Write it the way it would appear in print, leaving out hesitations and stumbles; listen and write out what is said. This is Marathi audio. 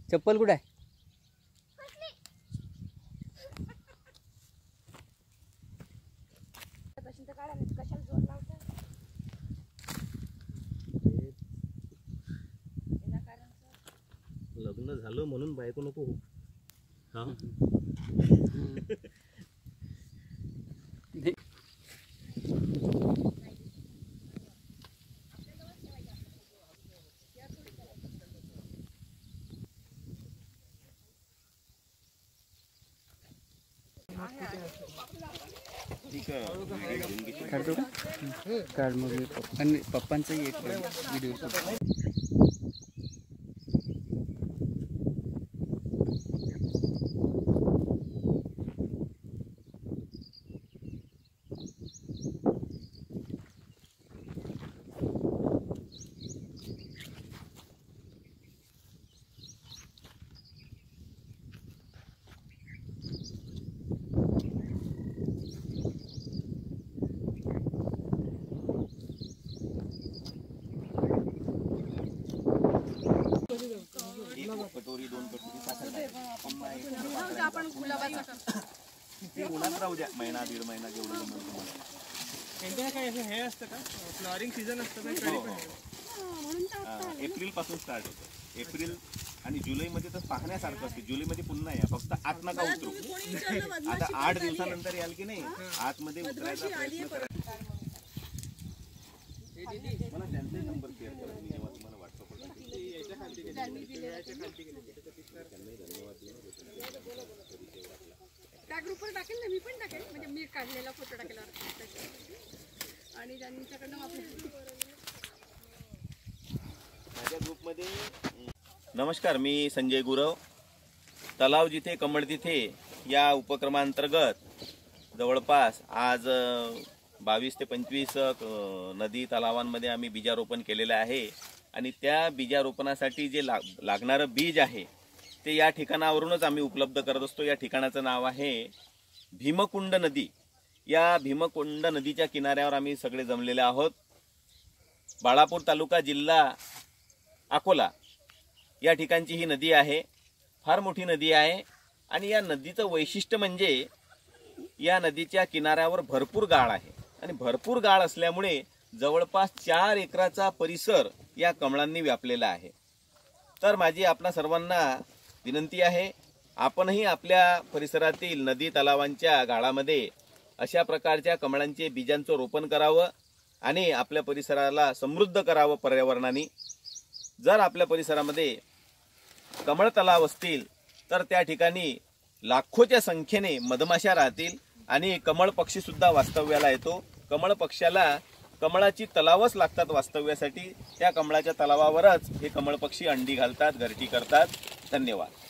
चप्पल कुठे आहे? लग्न झालं म्हणून बायको नको हो. काढतो का? काढ मग आणि पप्पांचाही एक व्हिडिओ. कटोरी 2 कटोरी साखर आपण गुलाबाचा ते उन्हात राहू द्या महिना दीड महिना जेवढं त्यांच्या काय हे असतं का फ्लॉवरिंग सीझन असतं एप्रिल पासून स्टार्ट होतं. एप्रिल आणि जुलै मध्ये तर पाहण्यासारखं असते. जुलै मध्ये पुन्हा या फक्त आत नका उतरू. आता 8 दिवसानंतर याल की नाही आतमध्ये उतरायचा प्रयत्न करा. मला त्यांचा नंबर शेअर करा मी जेव्हा तुम्हाला व्हॉट्सअपवर त्या ग्रुपवर टाकेल ना मी पण टाकेल म्हणजे मी काढलेला फोटो टाकेल आणि त्यांच्याकडनं माझ्या ग्रुपमध्ये. नमस्कार, मी संजय गुरव. तलाव जिथे कमळ तिथे या उपक्रमांतर्गत जवळपास आज 22 ते 25 नदी तलावांमध्ये आम्ही बीजारोपण केलेलं आहे आणि त्या बीजारोपणासाठी जे लागणारं बीज आहे ते या ठिकाणावरूनच आम्ही उपलब्ध करत असतो. या ठिकाणाचं नाव आहे भीमकुंड नदी. या भीमकुंड नदीच्या किनाऱ्यावर आम्ही सगळे जमलेले आहोत. बाळापूर तालुका जिल्हा अकोला या ठिकाणची ही नदी आहे. फार मोठी नदी आहे आणि या नदीचं वैशिष्ट्य म्हणजे या नदीच्या किनाऱ्यावर भरपूर गाळ आहे आणि भरपूर गाळ असल्यामुळे जवळपास 4 एकराचा परिसर या कमळांनी व्यापलेला आहे. तर माझी आपणा सर्वांना विनंती आहे, आपणही आपल्या परिसरातील नदी तलावांच्या गाळामध्ये अशा प्रकारच्या कमळांचे बीजांचं रोपण करावं आणि आपल्या परिसराला समृद्ध करावं पर्यावरणाने. जर आपल्या परिसरामध्ये कमळ तलाव असतील तर त्या ठिकाणी लाखोच्या संख्येने मधमाशा राहतील आणि कमळ पक्षी सुद्धा वास्तव्याला येतो. कमळ पक्ष्याला कमळाची तलावच लागतात वास्तव्यासाठी. त्या कमळाच्या तलावावरच हे कमळ पक्षी अंडी घालतात, घरटी करतात. धन्यवाद.